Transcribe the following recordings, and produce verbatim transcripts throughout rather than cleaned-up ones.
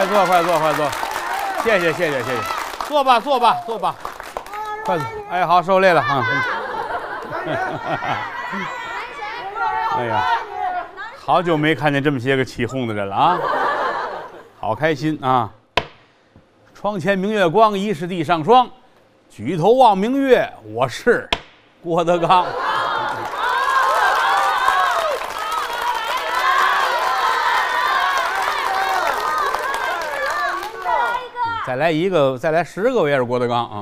坐，快坐，快坐，谢谢，谢谢，谢谢，坐吧，坐吧，坐吧，快坐。哎，好，受累了啊。哎呀，好久没看见这么些个起哄的人了啊，好开心啊！窗前明月光，疑是地上霜。举头望明月，我是郭德纲。再来一个，再来十个，我也是郭德纲啊！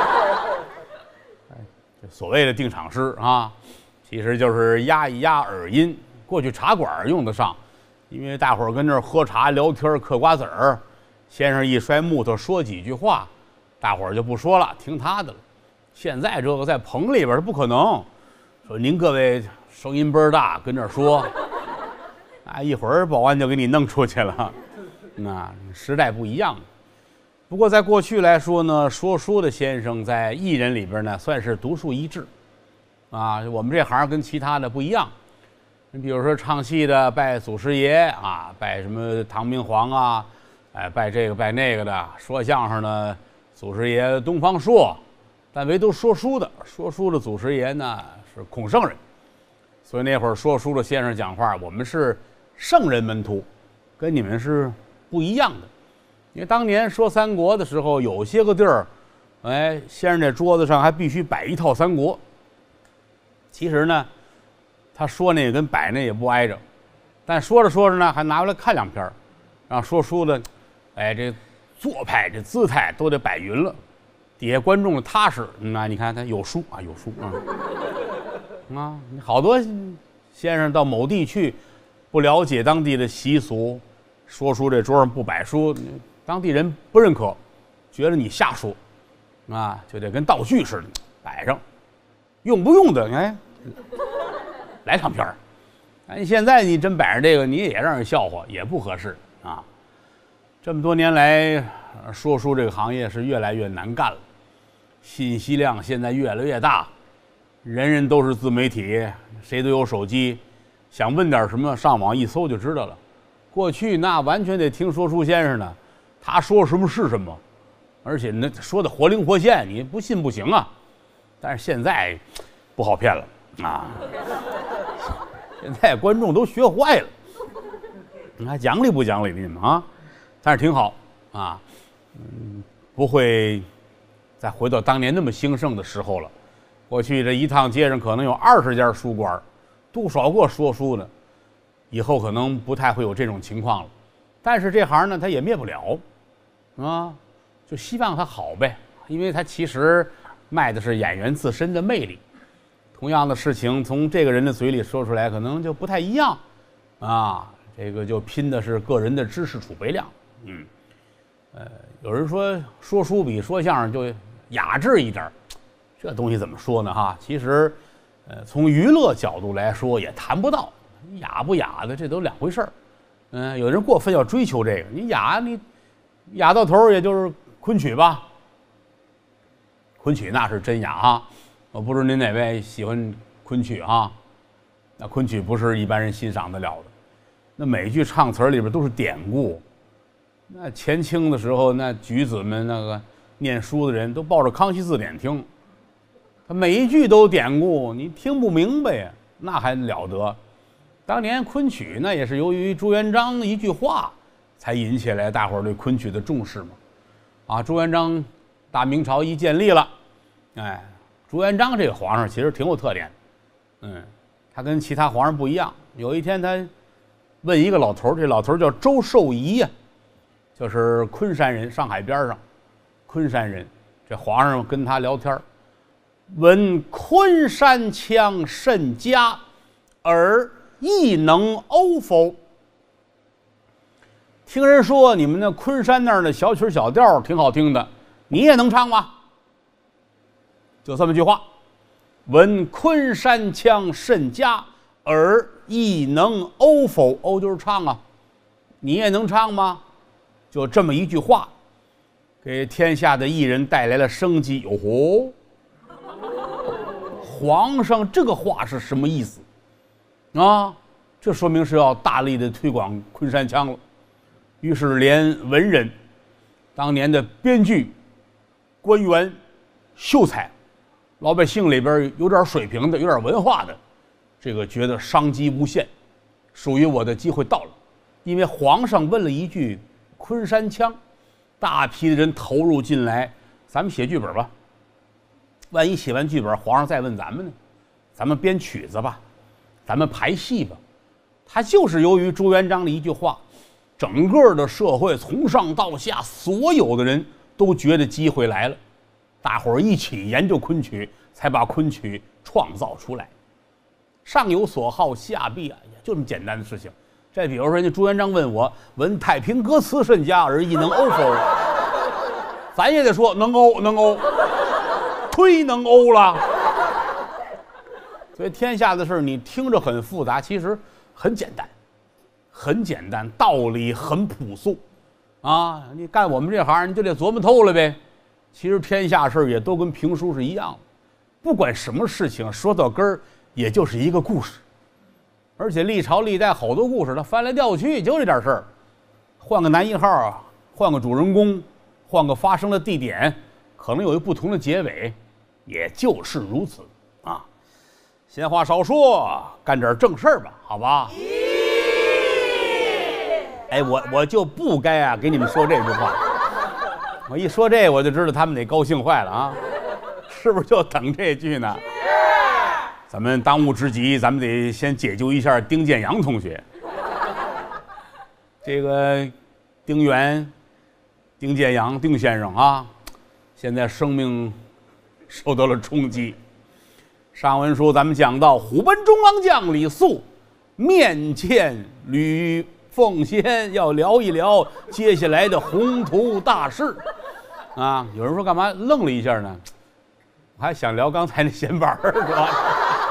所谓的定场诗啊，其实就是压一压耳音。过去茶馆用得上，因为大伙儿跟那儿喝茶聊天嗑瓜子儿，先生一摔木头说几句话，大伙儿就不说了，听他的了。现在这个在棚里边不可能，说您各位声音倍儿大，跟这儿说，啊，一会儿保安就给你弄出去了。那时代不一样了。不过在过去来说呢，说书的先生在艺人里边呢，算是独树一帜，啊，我们这行跟其他的不一样。你比如说唱戏的拜祖师爷啊，拜什么唐明皇啊，哎，拜这个拜那个的；说相声的祖师爷东方朔，但唯独说书的，说书的祖师爷呢是孔圣人。所以那会儿说书的先生讲话，我们是圣人门徒，跟你们是不一样的。因为当年说三国的时候，有些个地儿，哎，先生这桌子上还必须摆一套三国。其实呢，他说那个跟摆那也不挨着，但说着说着呢，还拿过来看两篇，让说书的，哎，这做派这姿态都得摆匀了，底下观众的踏实。那、嗯、你看他有书啊，有书啊，啊，好多先生到某地去，不了解当地的习俗，说书这桌上不摆书。当地人不认可，觉得你瞎说，啊，就得跟道具似的摆上，用不用的，哎，来唱片儿。哎，现在你真摆上这个，你也让人笑话，也不合适啊。这么多年来，说书这个行业是越来越难干了，信息量现在越来越大，人人都是自媒体，谁都有手机，想问点什么，上网一搜就知道了。过去那完全得听说书先生的。他说什么是什么，而且那说的活灵活现，你不信不行啊。但是现在不好骗了啊！现在观众都学坏了，你还讲理不讲理的你们啊？但是挺好啊，嗯，不会再回到当年那么兴盛的时候了。过去这一趟街上可能有二十家书馆，多少个说书的，以后可能不太会有这种情况了。但是这行呢，它也灭不了。啊，就希望他好呗，因为他其实卖的是演员自身的魅力。同样的事情从这个人的嘴里说出来，可能就不太一样啊。这个就拼的是个人的知识储备量。嗯，呃，有人说说书比说相声就雅致一点，这东西怎么说呢？哈，其实，呃，从娱乐角度来说也谈不到雅不雅的，这都两回事儿。嗯、呃，有人过分要追求这个，你雅你。雅到头也就是昆曲吧，昆曲那是真雅啊！我不知道您哪位喜欢昆曲啊？那昆曲不是一般人欣赏得了的，那每句唱词里边都是典故。那前清的时候，那举子们那个念书的人都抱着康熙字典听，他每一句都典故，你听不明白呀，那还了得？当年昆曲那也是由于朱元璋的一句话。才引起来大伙儿对昆曲的重视嘛，啊，朱元璋大明朝一建立了，哎，朱元璋这个皇上其实挺有特点，嗯，他跟其他皇上不一样。有一天他问一个老头，这老头叫周寿仪呀，就是昆山人，上海边上，昆山人。这皇上跟他聊天，闻昆山腔甚佳，而亦能讴否？听人说你们那昆山那儿的小曲小调挺好听的，你也能唱吗？就这么句话，闻昆山腔甚佳，而亦能讴否？讴就是唱啊，你也能唱吗？就这么一句话，给天下的艺人带来了生机。哟吼，皇上这个话是什么意思啊？这说明是要大力的推广昆山腔了。 于是连文人，当年的编剧、官员、秀才，老百姓里边有点水平的、有点文化的，这个觉得商机无限，属于我的机会到了。因为皇上问了一句昆山腔，大批的人投入进来，咱们写剧本吧。万一写完剧本，皇上再问咱们呢？咱们编曲子吧，咱们排戏吧。他就是由于朱元璋的一句话，整个的社会从上到下，所有的人都觉得机会来了，大伙儿一起研究昆曲，才把昆曲创造出来。上有所好，下必安，就这么简单的事情。再比如说，人家朱元璋问我，闻太平歌词甚佳，而亦能讴否？咱也得说能讴，能讴。忒能欧了，所以天下的事你听着很复杂，其实很简单，很简单，道理很朴素，啊，你干我们这行你就得琢磨透了呗。其实天下事也都跟评书是一样的，不管什么事情，说到根儿也就是一个故事，而且历朝历代好多故事，它翻来调去就这点事儿，换个男一号，换个主人公，换个发生的地点，可能有一不同的结尾。也就是如此啊！闲话少说，干点正事儿吧，好吧？哎，我我就不该啊给你们说这句话。我一说这，我就知道他们得高兴坏了啊！是不是就等这句呢？咱们当务之急，咱们得先解救一下丁建阳同学。这个丁原、丁建阳、丁先生啊，现在生命受到了冲击。上文书咱们讲到，虎贲中郎将李肃面见吕奉先，要聊一聊接下来的宏图大事啊。有人说干嘛愣了一下呢？我还想聊刚才那闲板儿，是吧？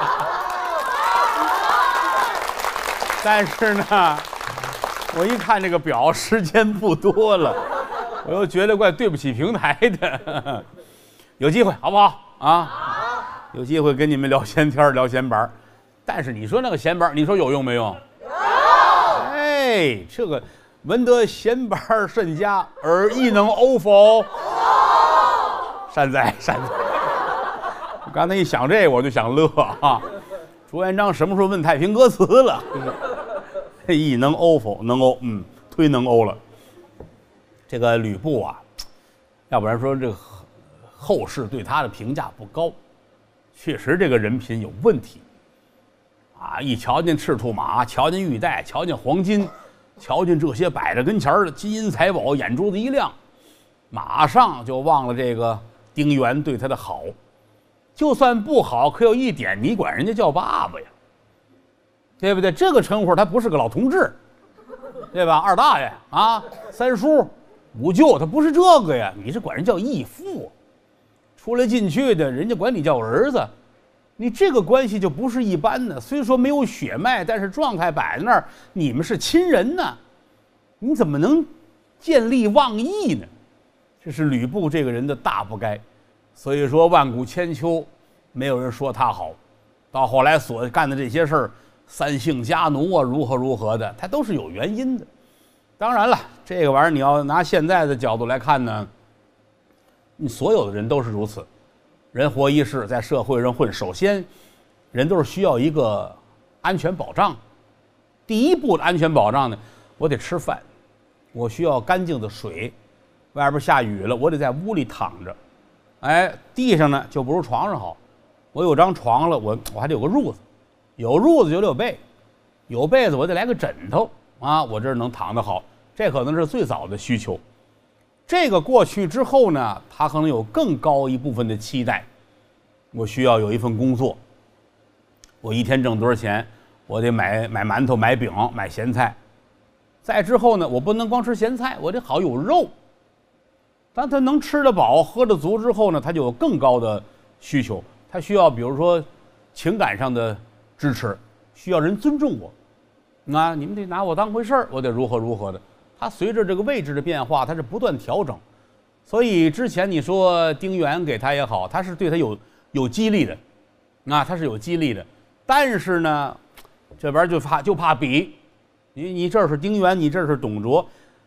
但是呢，我一看这个表，时间不多了，我又觉得怪对不起平台的。有机会好不好啊？有机会跟你们聊闲天聊闲板，但是你说那个闲板，你说有用没用？有。哎，这个闻得闲板甚佳，而亦能讴否？善哉善哉。我刚才一想这，我就想乐啊。朱元璋什么时候问太平歌词了？亦能讴否？能讴，嗯，忒能讴了。这个吕布啊，要不然说这个后世对他的评价不高，确实这个人品有问题啊！一瞧见赤兔马，瞧见玉带，瞧见黄金，瞧见这些摆在跟前的金银财宝，眼珠子一亮，马上就忘了这个丁原对他的好。就算不好，可有一点，你管人家叫爸爸呀，对不对？这个称呼他不是个老同志，对吧？二大爷啊，三叔、五舅，他不是这个呀，你是管人叫义父。出来进去的人家管你叫儿子，你这个关系就不是一般的。虽说没有血脉，但是状态摆在那儿，你们是亲人呢，你怎么能见利忘义呢？这是吕布这个人的大不该。所以说万古千秋，没有人说他好。到后来所干的这些事儿，三姓家奴啊，如何如何的，他都是有原因的。当然了，这个玩意儿你要拿现在的角度来看呢，你所有的人都是如此。人活一世，在社会上混，首先人都是需要一个安全保障。第一步的安全保障呢，我得吃饭，我需要干净的水，外边下雨了，我得在屋里躺着。哎，地上呢就不如床上好，我有张床了，我我还得有个褥子，有褥子就得有被，有被子我得来个枕头啊，我这儿能躺得好，这可能是最早的需求。这个过去之后呢，他可能有更高一部分的期待，我需要有一份工作，我一天挣多少钱，我得买买馒头、买饼、买咸菜。再之后呢，我不能光吃咸菜，我得好有肉。当他能吃得饱、喝得足之后呢，他就有更高的需求，他需要比如说情感上的支持，需要人尊重我，那你们得拿我当回事儿，我得如何如何的。他随着这个位置的变化，他是不断调整。所以之前你说丁原给他也好，他是对他有有激励的，啊，他是有激励的。但是呢，这边就怕就怕比，你你这是丁原，你这是董卓，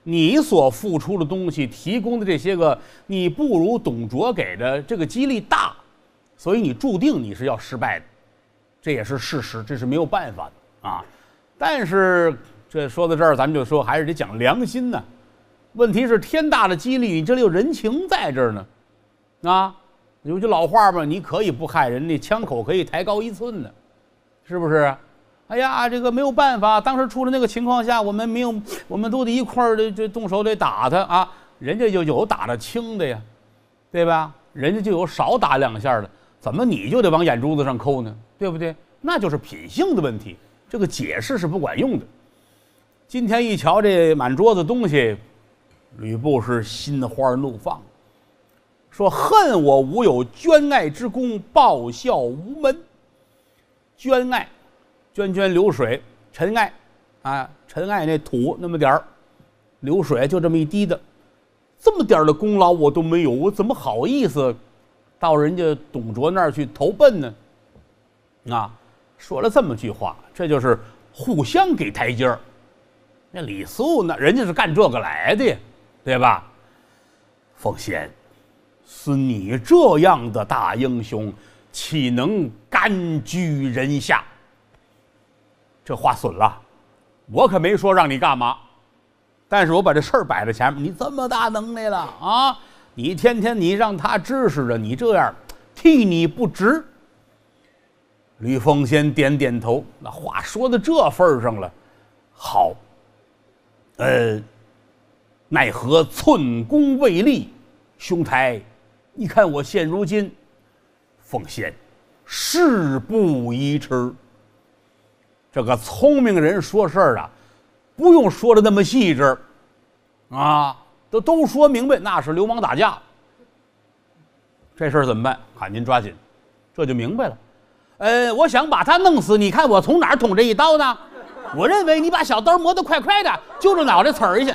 你所付出的东西，提供的这些个，你不如董卓给的这个激励大，所以你注定你是要失败的，这也是事实，这是没有办法的啊。但是这说到这儿，咱们就说还是得讲良心呢。问题是天大的激励，你这里有人情在这儿呢，啊，有句老话嘛，你可以不害人，那枪口可以抬高一寸呢，是不是？哎呀，这个没有办法，当时出了那个情况下，我们没有，我们都得一块儿的这动手得打他啊，人家就有打得轻的呀，对吧？人家就有少打两下的，怎么你就得往眼珠子上扣呢？对不对？那就是品性的问题，这个解释是不管用的。今天一瞧这满桌子东西，吕布是心花怒放，说恨我无有捐爱之功，报效无门。捐爱，涓涓流水，尘埃啊，尘埃那土那么点儿，流水就这么一滴的，这么点儿的功劳我都没有，我怎么好意思到人家董卓那儿去投奔呢？啊，说了这么句话，这就是互相给台阶儿。那李肃呢，人家是干这个来的呀，对吧？奉先，似你这样的大英雄，岂能甘居人下？这话损了，我可没说让你干嘛，但是我把这事儿摆在前面，你这么大能耐了啊！你天天你让他支持着，你这样替你不值。吕奉先点点头，那话说到这份上了，好，呃，奈何寸功未立，兄台，你看我现如今，奉先事不宜迟。这个聪明人说事儿啊，不用说的那么细致，啊，都都说明白，那是流氓打架。这事儿怎么办？赶紧抓紧，这就明白了。呃，我想把他弄死，你看我从哪儿捅这一刀呢？我认为你把小刀磨得快快的，就着脑袋刺儿一下。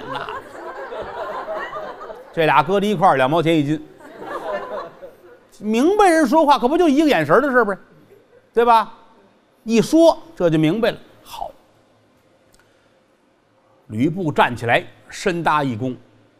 这俩搁在一块儿，两毛钱一斤。明白人说话可不就一个眼神的事呗，对吧？一说这就明白了。好，吕布站起来，深搭一躬：“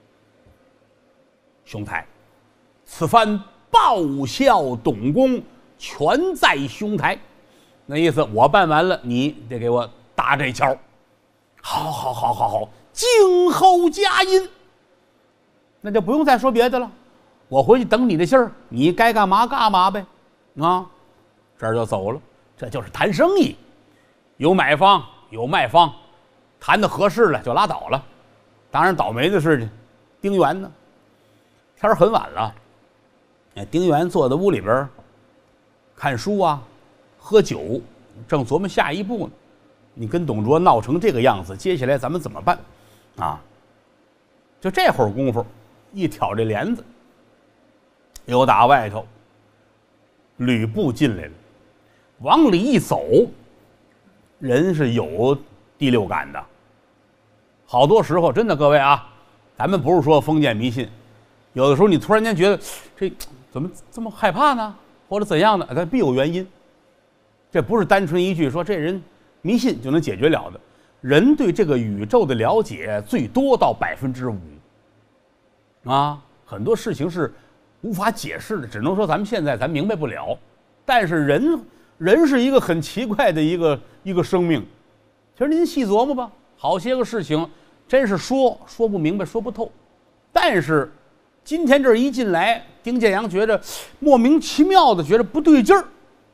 兄台，此番报效董公，全在兄台。”那意思，我办完了，你得给我搭这桥。好，好，好，好，好，静候佳音。那就不用再说别的了，我回去等你的信儿，你该干嘛干嘛呗。啊，这儿就走了。这就是谈生意，有买方有卖方，谈的合适了就拉倒了。当然倒霉的是丁原呢，天很晚了，丁原坐在屋里边看书啊，喝酒，正琢磨下一步呢。你跟董卓闹成这个样子，接下来咱们怎么办啊？就这会儿功夫，一挑这帘子，又打外头，吕布进来了。往里一走，人是有第六感的。好多时候，真的各位啊，咱们不是说封建迷信，有的时候你突然间觉得这怎么这么害怕呢，或者怎样的，它必有原因。这不是单纯一句说这人迷信就能解决了的。人对这个宇宙的了解最多到百分之五，啊，很多事情是无法解释的，只能说咱们现在咱明白不了。但是人。人是一个很奇怪的一个一个生命，其实您细琢磨吧，好些个事情真是说说不明白，说不透。但是今天这一进来，丁建阳觉着莫名其妙的觉得不对劲儿，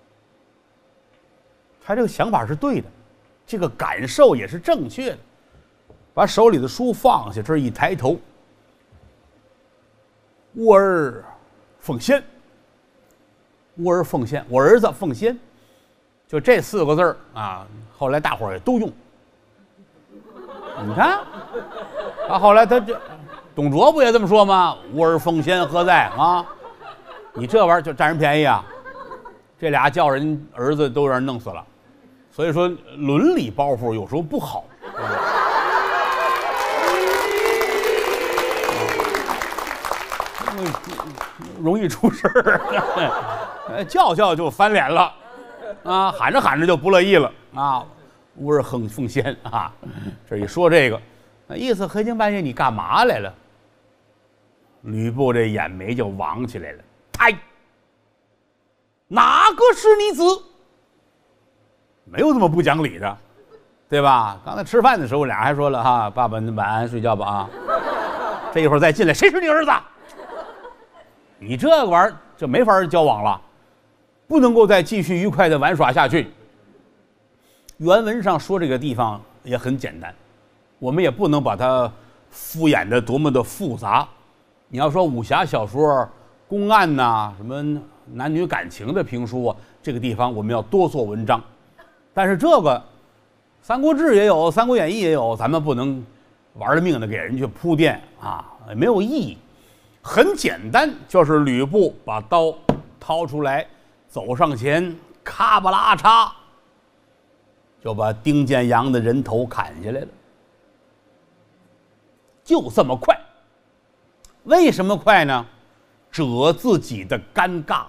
他这个想法是对的，这个感受也是正确的。把手里的书放下，这一抬头，吾儿奉先，吾儿奉先，我儿子奉先。就这四个字儿啊，后来大伙儿也都用。你看，啊，后来他这董卓不也这么说吗？吾儿奉先何在啊？你这玩意儿就占人便宜啊！这俩叫人儿子都让人弄死了，所以说伦理包袱有时候不好，容易出事儿，叫叫就翻脸了。啊，喊着喊着就不乐意了啊！吾儿奉奉先啊！这一说这个， 那意思黑更半夜你干嘛来了？吕布这眼眉就往起来了，嗨，哪个是你子？没有这么不讲理的，对吧？刚才吃饭的时候，俩人还说了哈，爸爸晚安，睡觉吧啊。这一会儿再进来，谁是你儿子？你这个玩意儿就没法交往了，不能够再继续愉快的玩耍下去。原文上说这个地方也很简单，我们也不能把它敷衍的多么的复杂。你要说武侠小说、公案呐、啊，什么男女感情的评书啊，这个地方我们要多做文章。但是这个《三国志》也有，《三国演义》也有，咱们不能玩了命的给人去铺垫啊，没有意义。很简单，就是吕布把刀掏出来，走上前，咔吧啦嚓，就把丁建阳的人头砍下来了，就这么快。为什么快呢？遮自己的尴尬。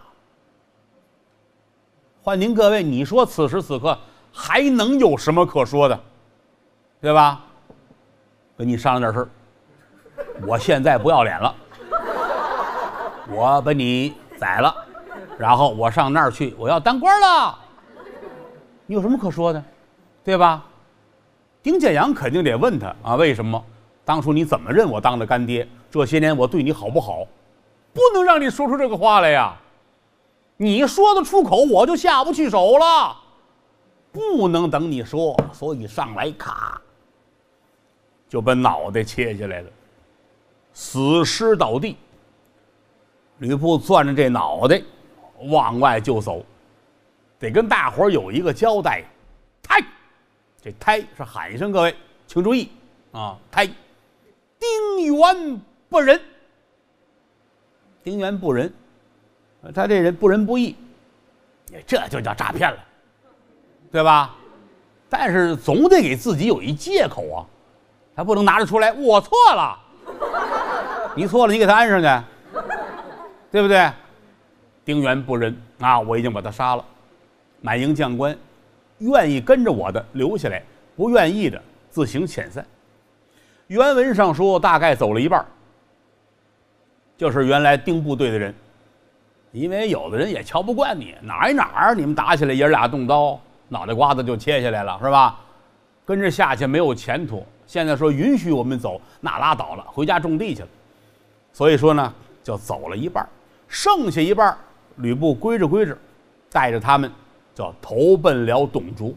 欢迎各位，你说此时此刻还能有什么可说的，对吧？跟你商量点事儿，我现在不要脸了，我把你宰了，然后我上那儿去，我要当官了。你有什么可说的，对吧？丁建阳肯定得问他啊，为什么当初你怎么认我当的干爹？这些年我对你好不好？不能让你说出这个话来呀！你说得出口，我就下不去手了。不能等你说，所以上来咔，就把脑袋切下来了，死尸倒地。吕布攥着这脑袋往外就走，得跟大伙有一个交代。胎，这胎是喊一声，各位请注意啊！胎，丁原不仁。丁原不仁，他这人不仁不义，这就叫诈骗了，对吧？但是总得给自己有一借口啊，他不能拿着出来，我错了，你错了，你给他安上去，对不对？丁原不仁啊，我已经把他杀了。满营将官愿意跟着我的留下来，不愿意的自行遣散。原文上说，大概走了一半，就是原来丁部队的人，因为有的人也瞧不惯你，哪儿一哪儿你们打起来爷俩动刀，脑袋瓜子就切下来了，是吧？跟着下去没有前途。现在说允许我们走，那拉倒了，回家种地去了。所以说呢，就走了一半，剩下一半，吕布归着归着，带着他们就投奔了董卓。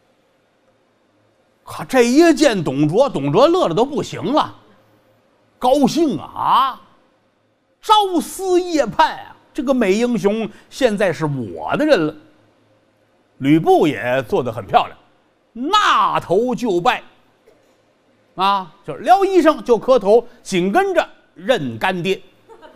可这一见董卓，董卓乐得都不行了，高兴啊啊！朝思夜盼啊，这个美英雄现在是我的人了。吕布也做得很漂亮，纳头就拜啊，就是撩衣裳就磕头，紧跟着认干爹。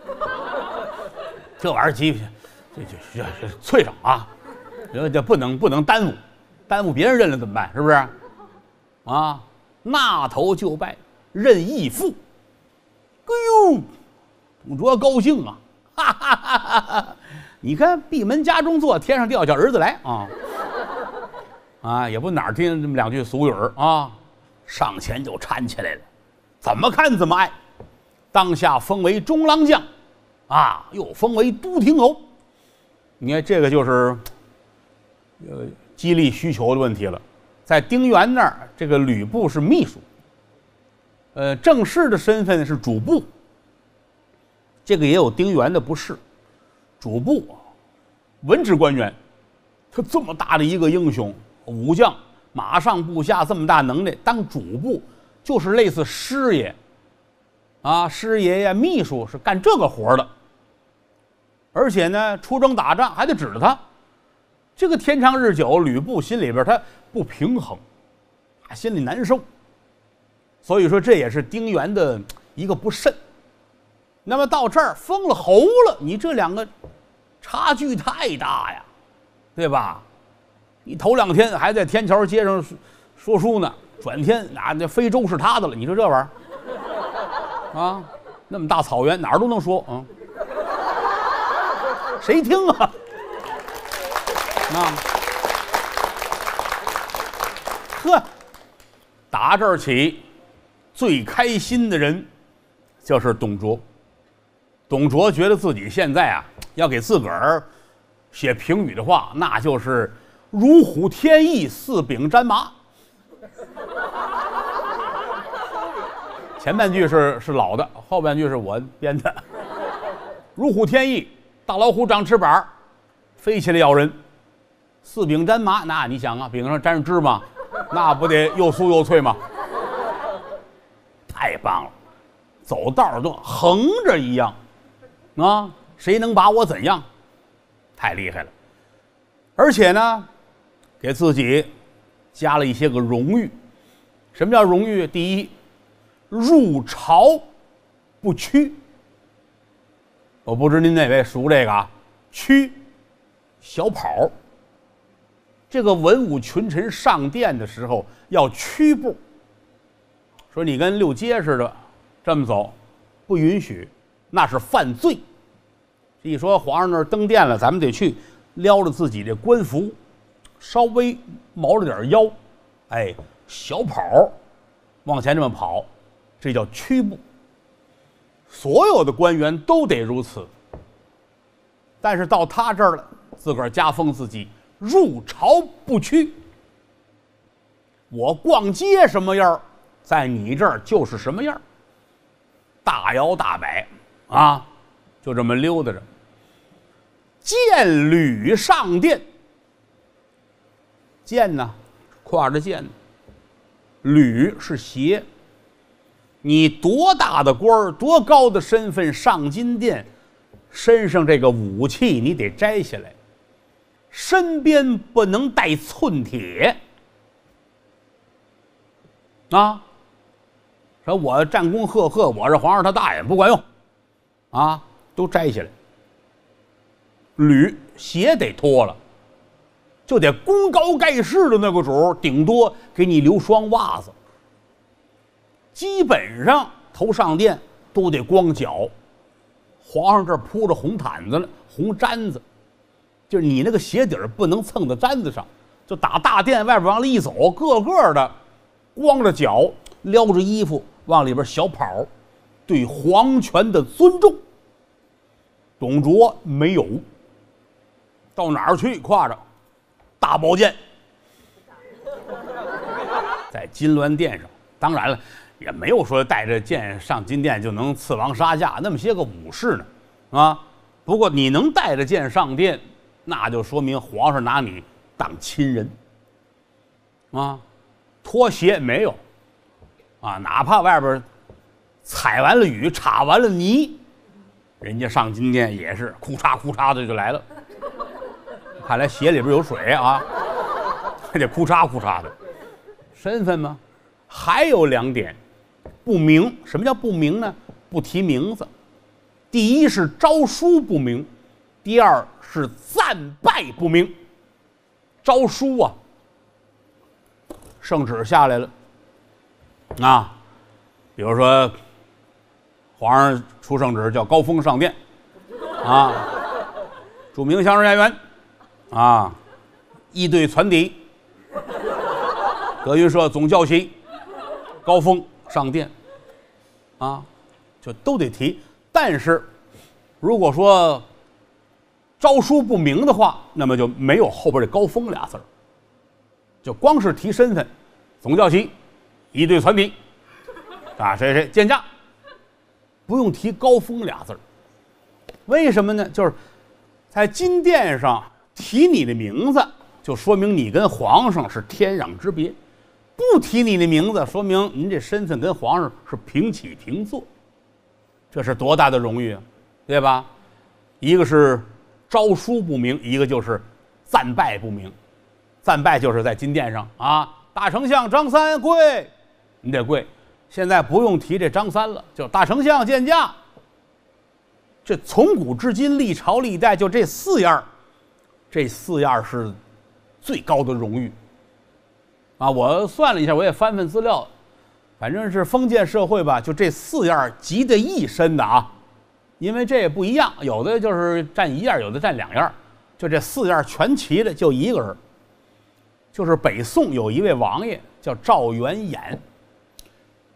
这玩意儿急，这这这脆上啊，这这不能不能耽误，耽误别人认了怎么办？是不是？啊，纳头就拜，认义父。哎呦，董卓高兴啊，哈哈哈哈哈！你看闭门家中坐，天上掉下儿子来啊！啊，也不哪儿听这么两句俗语儿啊，上前就搀起来了，怎么看怎么爱。当下封为中郎将，啊，又封为都亭侯。你看这个就是呃激励需求的问题了。在丁原那儿，这个吕布是秘书，呃，正式的身份是主簿。这个也有丁原的不是，主簿，文职官员，他这么大的一个英雄武将，马上部下这么大能耐，当主簿就是类似师爷，啊，师爷呀，秘书是干这个活的，而且呢，出征打仗还得指着他。这个天长日久，吕布心里边他不平衡，啊，心里难受，所以说这也是丁原的一个不慎。那么到这儿封了侯了，你这两个差距太大呀，对吧？你头两天还在天桥街上说书呢，转天啊，那非洲是他的了，你说这玩意儿啊，那么大草原哪儿都能说啊，谁听啊？啊，呵，打这儿起， 最开心的人就是董卓。董卓觉得自己现在啊，要给自个儿写评语的话，那就是如虎添翼，似饼沾麻。前半句是是老的，后半句是我编的。如虎添翼，大老虎长翅膀，飞起来咬人；似饼沾麻，那你想啊，饼上沾上芝麻，那不得又酥又脆吗？太棒了，走道都横着一样啊！谁能把我怎样？太厉害了！而且呢，给自己加了一些个荣誉。什么叫荣誉？第一，入朝不屈。我不知您哪位熟这个啊？屈，小跑。这个文武群臣上殿的时候要屈步。说你跟溜街似的这么走，不允许，那是犯罪。一说皇上那儿登殿了，咱们得去撩着自己的官服，稍微毛着点腰，哎，小跑往前这么跑，这叫屈步。所有的官员都得如此。但是到他这儿了，自个儿加封自己入朝不屈。我逛街什么样，在你这儿就是什么样，大摇大摆啊，就这么溜达着。剑履上殿，剑呢，挎着剑，履是鞋。你多大的官儿，多高的身份上金殿，身上这个武器你得摘下来，身边不能带寸铁啊！说我战功赫赫，我是皇上他大爷，不管用啊，都摘下来。履鞋得脱了，就得功高盖世的那个主，顶多给你留双袜子。基本上头上殿都得光脚，皇上这儿铺着红毯子了，红毡子，就是你那个鞋底儿不能蹭到毡子上，就打大殿外边往里一走，个个的光着脚，撩着衣服往里边小跑，对皇权的尊重。董卓没有，到哪儿去挎着大宝剑，在金銮殿上，当然了，也没有说带着剑上金殿就能刺王杀驾，那么些个武士呢，啊！不过你能带着剑上殿，那就说明皇上拿你当亲人，啊！脱鞋没有，啊，哪怕外边踩完了雨，插完了泥，人家上金殿也是哭嚓哭嚓的就来了。看来鞋里边有水啊，还得哭嚓哭嚓的。身份吗？还有两点。不明，什么叫不明呢？不提名字。第一是诏书不明，第二是赞拜不明。诏书啊，圣旨下来了啊，比如说皇上出圣旨叫高峰上殿啊，著名相声演员啊，一队传底，德云社总教习高峰上殿啊，就都得提。但是如果说诏书不明的话，那么就没有后边这高峰俩字儿，就光是提身份，总教习一队传底啊，谁谁见驾，不用提高峰俩字儿。为什么呢？就是在金殿上提你的名字，就说明你跟皇上是天壤之别；不提你的名字，说明您这身份跟皇上是平起平坐。这是多大的荣誉啊，对吧？一个是诏书不明，一个就是赞拜不明。赞拜就是在金殿上啊，大丞相张三跪，你得跪。现在不用提这张三了，就大丞相见驾。这从古至今，历朝历代就这四样，这四样是最高的荣誉啊！我算了一下，我也翻翻资料，反正是封建社会吧，就这四样集在一身的啊。因为这也不一样，有的就是占一样，有的占两样，就这四样全齐的就一个人，就是北宋有一位王爷叫赵元衍。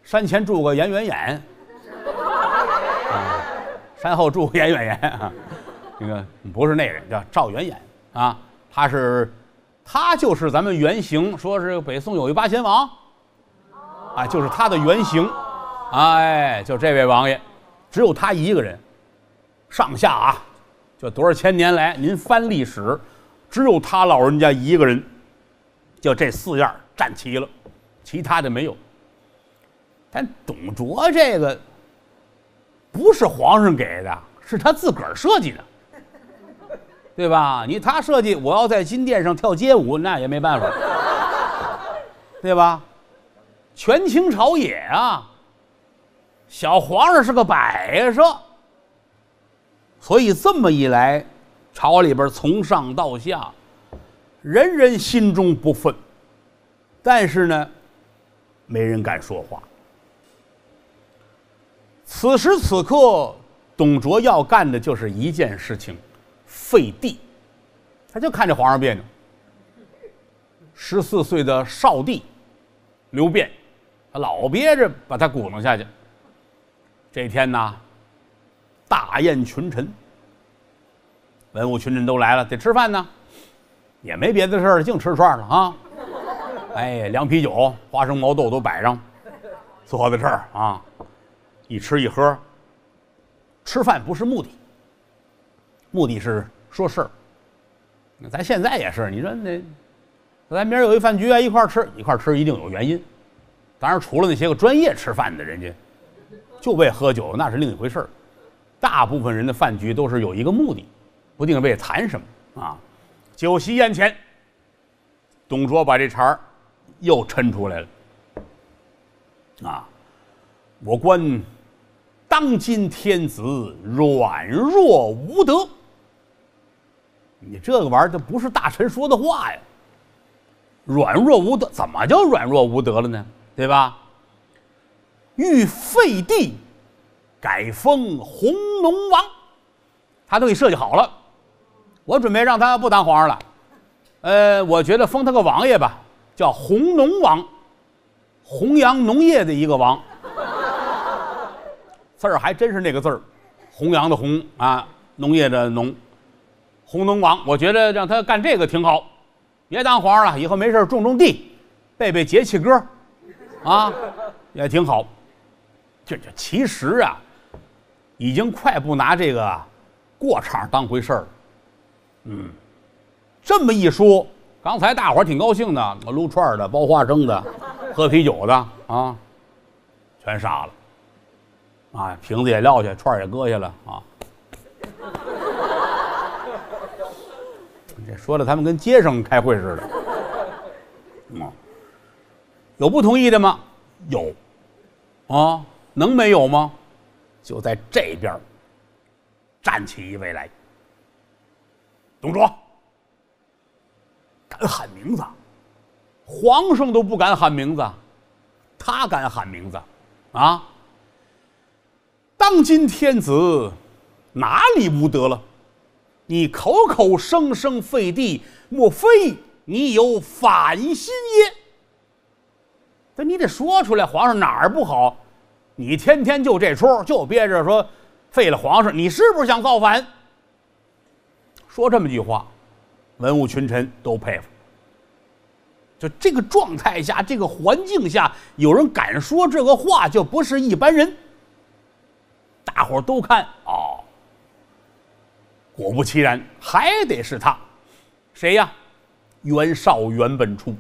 山前住个严远眼，啊，山后住个严远眼啊，那个不是那人，叫赵元衍啊，他是他就是咱们原型，说是北宋有一八贤王，啊，就是他的原型，哎，就这位王爷，只有他一个人，上下啊，就多少千年来，您翻历史，只有他老人家一个人，就这四样站齐了，其他的没有。但董卓这个不是皇上给的，是他自个儿设计的，对吧？你他设计，我要在金殿上跳街舞，那也没办法，对吧？权倾朝野啊，小皇上是个摆设，所以这么一来，朝里边从上到下，人人心中不忿，但是呢，没人敢说话。此时此刻，董卓要干的就是一件事情，废帝。他就看着皇上别扭。十四岁的少帝刘辩，他老憋着把他鼓弄下去。这天呢，大宴群臣，文武群臣都来了，得吃饭呢，也没别的事儿，净吃串了啊。哎，凉啤酒、花生毛豆都摆上，坐在这儿啊。一吃一喝，吃饭不是目的，目的是说事儿。咱现在也是，你说那，咱明儿有一饭局啊，一块儿吃，一块儿吃一定有原因。当然，除了那些个专业吃饭的人家，就为喝酒，那是另一回事儿。大部分人的饭局都是有一个目的，不定为谈什么啊。酒席宴前，董卓把这茬儿又抻出来了啊！我观当今天子软弱无德。你这个玩意儿，这不是大臣说的话呀！软弱无德，怎么叫软弱无德了呢？对吧？欲废帝，改封弘农王，他都给设计好了。我准备让他不当皇上了，呃，我觉得封他个王爷吧，叫弘农王，弘扬农业的一个王。字儿还真是那个字儿，弘扬的弘啊，农业的农，弘农王。我觉得让他干这个挺好，别当皇上了，以后没事种种地，背背节气歌，啊，也挺好。这这其实啊，已经快不拿这个过场当回事儿了。嗯，这么一说，刚才大伙儿挺高兴的，撸串的、包花生的、喝啤酒的啊，全杀了。啊，瓶子也撂下，串也搁下了啊！这说的他们跟街上开会似的。嗯，有不同意的吗？有。啊，能没有吗？就在这边站起一位来。董卓，敢喊名字，皇上都不敢喊名字，他敢喊名字，啊！当今天子哪里无德了？你口口声声废帝，莫非你有反心耶？这你得说出来，皇上哪儿不好？你天天就这出，就憋着说废了皇上，你是不是想造反？说这么句话，文武群臣都佩服。就这个状态下，这个环境下，有人敢说这个话，就不是一般人。大伙儿都看哦，果不其然，还得是他，谁呀？袁绍袁本初。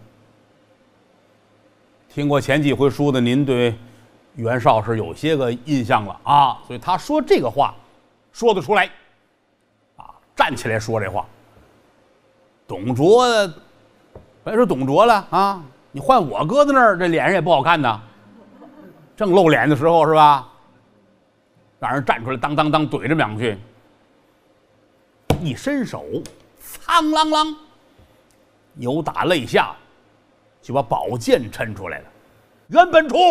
听过前几回书的，您对袁绍是有些个印象了啊，所以他说这个话说得出来，啊，站起来说这话。董卓，别说董卓了啊，你换我搁在那儿，这脸上也不好看呐。正露脸的时候是吧？让人站出来，当当当怼这么两句，一伸手，苍啷啷，由打肋下就把宝剑抻出来了。袁本初，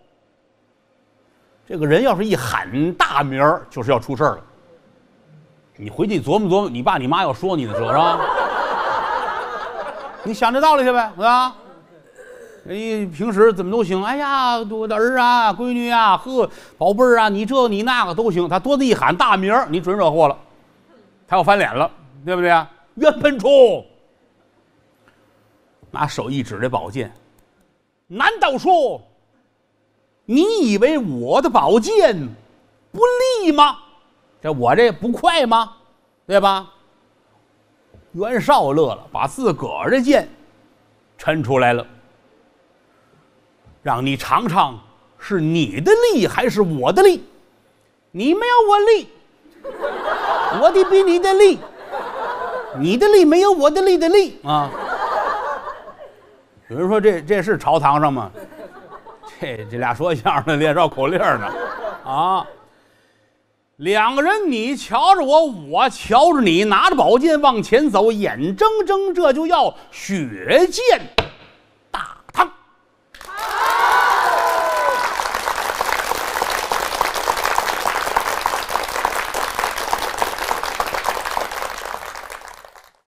这个人要是一喊大名儿，就是要出事儿了。你回去琢磨琢磨，你爸你妈要说你的时候是吧？你想这道理去呗，是吧？ 你平时怎么都行。哎呀，我的儿啊，闺女啊，呵，宝贝儿啊，你这你那个都行。他多子一喊大名儿，你准惹祸了，他要翻脸了，对不对啊？冤喷出，拿手一指这宝剑，难道说你以为我的宝剑不利吗？这我这不快吗？对吧？袁绍乐了，把自个儿的剑抻出来了，让你尝尝是你的利还是我的利。你没有我利，我的比你的利，你的利没有我的利的利啊。有人说这这是朝堂上吗？这这俩说相声的连绕口令呢啊！两个人你瞧着我，我瞧着你，拿着宝剑往前走，眼睁睁这就要血溅。